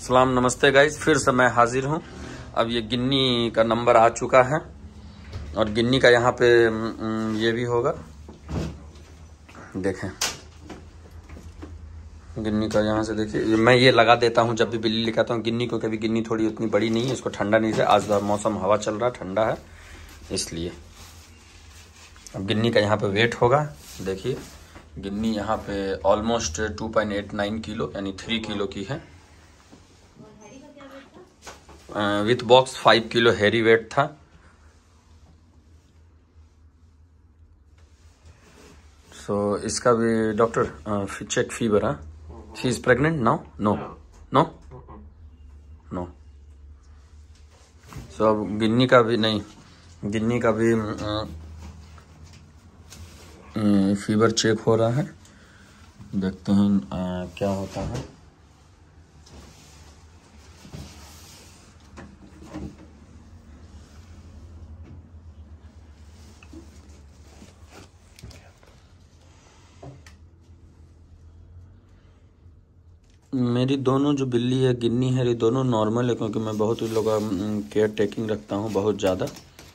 सलाम नमस्ते गाइज, फिर से मैं हाजिर हूँ। अब ये गिन्नी का नंबर आ चुका है और गिन्नी का यहाँ पे ये भी होगा। देखें गिन्नी का यहाँ से देखिए, मैं ये लगा देता हूँ जब भी बिल्ली लिखाता हूँ गिन्नी को। कभी गिन्नी थोड़ी उतनी बड़ी नहीं है, इसको ठंडा नहीं है। आज मौसम हवा चल रहा है, ठंडा है इसलिए। अब गिन्नी का यहाँ पे वेट होगा। देखिए गिन्नी यहाँ पे ऑलमोस्ट 2.89 किलो यानी 3 किलो की है। विथ बॉक्स 5 किलो हैरी वेट था। सो इसका भी डॉक्टर चेक फीवर है। She is pregnant now? No no no. So अब गिन्नी का भी नहीं, गिन्नी का भी फीवर चेक हो रहा है। देखते हैं क्या होता है। मेरी दोनों जो बिल्ली है गिन्नी है, ये दोनों नॉर्मल है क्योंकि मैं बहुत ही लोग केयर टेकिंग रखता हूँ, बहुत ज़्यादा।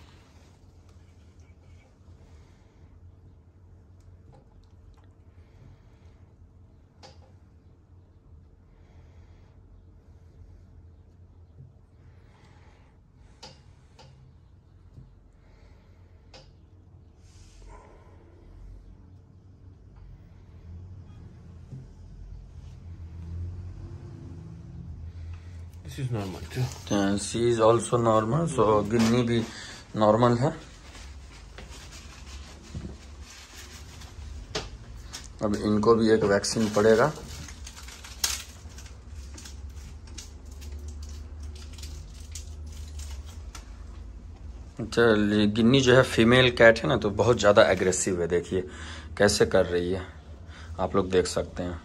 This is normal too. She is also normal. So Ginni भी नॉर्मल है। अब इनको भी एक वैक्सीन पड़ेगा। चलिए, गिन्नी जो है फीमेल कैट है ना, तो बहुत ज़्यादा एग्रेसिव है। देखिए कैसे कर रही है, आप लोग देख सकते हैं।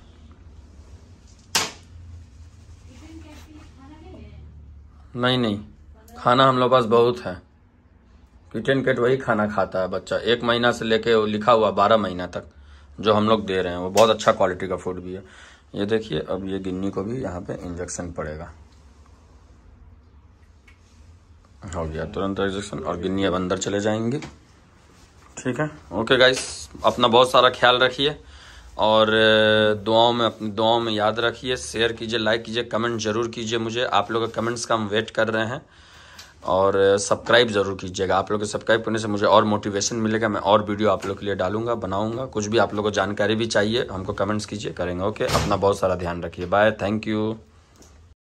नहीं, खाना हम लोग पास बहुत है। किटन कैट वही खाना खाता है बच्चा, 1 महीना से लेके वो लिखा हुआ 12 महीना तक जो हम लोग दे रहे हैं, वो बहुत अच्छा क्वालिटी का फूड भी है। ये देखिए, अब ये गिन्नी को भी यहाँ पे इंजेक्शन पड़ेगा। हो गया तुरंत इंजेक्शन और गिन्नी अब अंदर चले जाएंगे। ठीक है, ओके गाइस, अपना बहुत सारा ख्याल रखिए और अपनी दुआओं में याद रखिए। शेयर कीजिए, लाइक कीजिए, कमेंट जरूर कीजिए। मुझे आप लोगों के कमेंट्स का हम वेट कर रहे हैं। और सब्सक्राइब जरूर कीजिएगा। आप लोगों के सब्सक्राइब करने से मुझे और मोटिवेशन मिलेगा। मैं और वीडियो आप लोगों के लिए डालूंगा, बनाऊंगा। कुछ भी आप लोगों को जानकारी भी चाहिए हमको कमेंट्स कीजिए, करेंगे। ओके, अपना बहुत सारा ध्यान रखिए। Bye, thank you.